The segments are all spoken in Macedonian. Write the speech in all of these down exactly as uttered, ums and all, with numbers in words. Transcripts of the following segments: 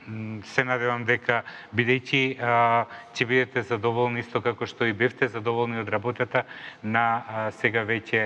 се надевам дека, бидејќи ќе бидете задоволни исто како што и бевте задоволни од работата на а, сега веќе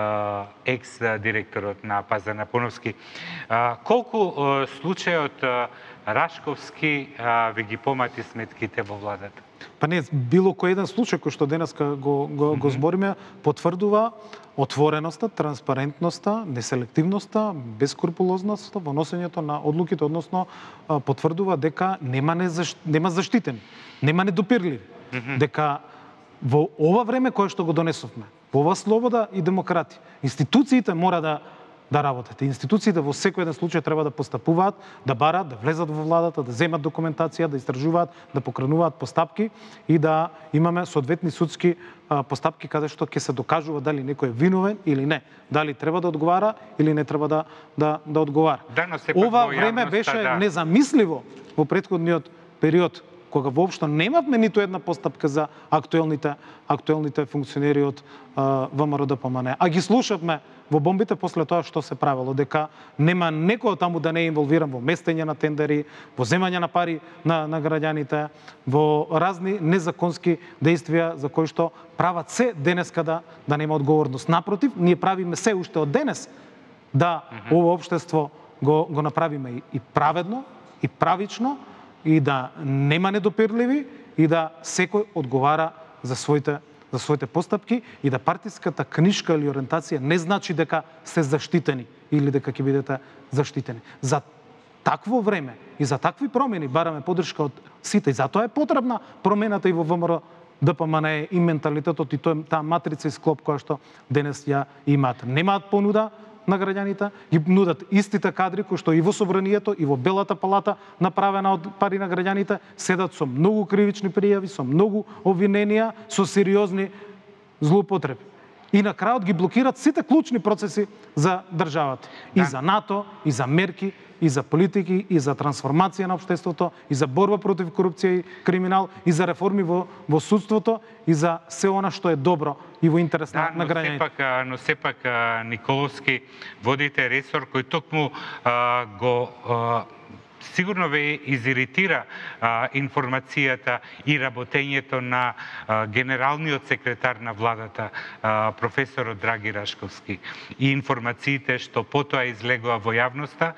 екс-директорот на Пазар на Поновски. А, колку а, случајот а, Рашковски а, ви ги помати сметките во владата? Па не, било кој еден случај кој што денеска го, го, го збориме, потврдува отвореноста, транспарентноста, неселективноста, бескрупулозноста во носењето на одлуките, односно потврдува дека нема, незаш... нема заштитени, нема недопирливи. Mm -hmm. Дека во ова време кое што го донесовме, во ова слобода и демократија, институциите мора да да работат. Институциите во секој еден случај треба да постапуваат, да барат, да влезат во владата, да земат документација, да истражуваат, да покренуваат постапки и да имаме соодветни судски постапки каде што ќе се докажува дали некој е виновен или не, дали треба да одговара или не треба да да, да одговара. Да, но ова време беше да. незамисливо во претходниот период, кога воопшто немавме ниту една постапка за актуелните актуелните функционери од ВМРО-ДПМНЕ. А ги слушавме во бомбите после тоа што се правело, дека нема некој таму да не е инволвиран во местење на тендери, во земање на пари на, на граѓаните, во разни незаконски действија за кои што прават се денеска да, да нема одговорност. Напротив, ние правиме се уште од денес да mm -hmm. ово општество го, го направиме и, и праведно, и правично, и да нема недопирливи, и да секој одговара за своите за своите постапки, и да партиската книшка или ориентација не значи дека се заштитени или дека ќе бидете заштитени. За такво време и за такви промени бараме поддршка од сите, и затоа е потребна промената и во ВМРО-ДПМНЕ и менталитетот и тој, таа матрица и склоп која што денес ја имаат. Немаат понуда на граѓаните, ги нудат истите кадри кои што и во собранието и во Белата палата направена од пари на граѓаните, седат со многу кривични пријави, со многу обвиненија, со сериозни злоупотреби. И на крајот ги блокираат сите клучни процеси за државата. И за НАТО, и за мерки, и за политики, и за трансформација на општеството, и за борба против корупција и криминал, и за реформи во, во судството, и за се она што е добро и во интерес да, на, на граѓаните. Сепак, но сепак Николовски водите ресор кој токму а, го а, сигурно ве изиритира а, информацијата и работењето на а, генералниот секретар на владата, а, професорот Драги Рашковски, и информациите што потоа излегува во јавноста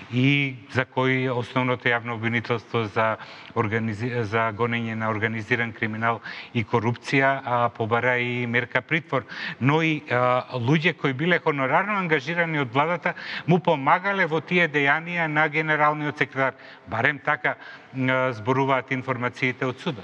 и за кои основното јавно обвинителство за организи... за гонење на организиран криминал и корупција а, побара и мерка притвор, но и а, луѓе кои биле хонорарно ангажирани од владата му помагале во тие дејанија на генералниот секретар. Барем така зборуваат информациите од судот.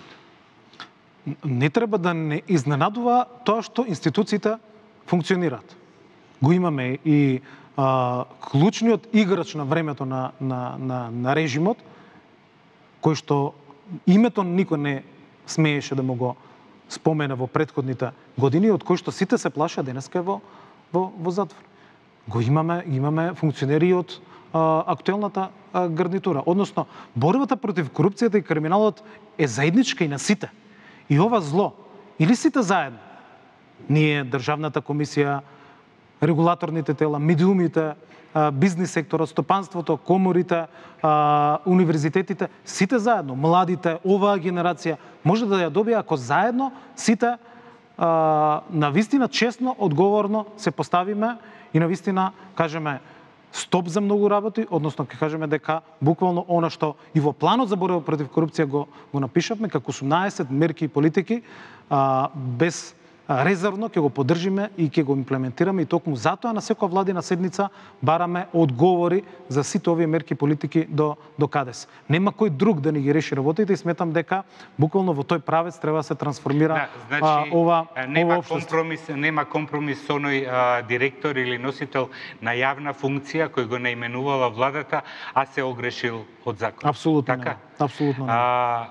Не треба да не изненадува тоа што институциите функционираат. Го имаме и а, клучниот играч на времето на, на, на, на режимот, кој што името никој не смееше да му го спомена во претходните години, од кој што сите се плаша денеска во, во, во затвор. Го имаме, имаме функционери од актуелната гарнитура. Односно, борбата против корупцијата и криминалот е заедничка и на сите. И ова зло, или сите заедно, ние, Државната комисија, регулаторните тела, медиумите, бизнис секторот, стопанството, коморите, универзитетите, сите заедно, младите, оваа генерација, може да ја добие ако заедно сите на вистина честно, одговорно се поставиме и на вистина кажеме стоп за многу работи, односно ќе кажеме дека буквално она што и во планот за борба против корупција го, го напишавме како осумнаесет мерки и политики, а, без резервно ќе го поддржиме и ќе го имплементираме, и токму затоа на секоја владина седница бараме одговори за сите овие мерки и политики до, до кадес. Нема кој друг да ни ги реши работите и сметам дека буквално во тој правец треба да се трансформира да, значи, а, ова, нема ова компромис, нема компромис со оној а, директор или носител на јавна функција кој го наименувала владата, а се огрешил од закон. Апсолутно така? Апсолутно не. А,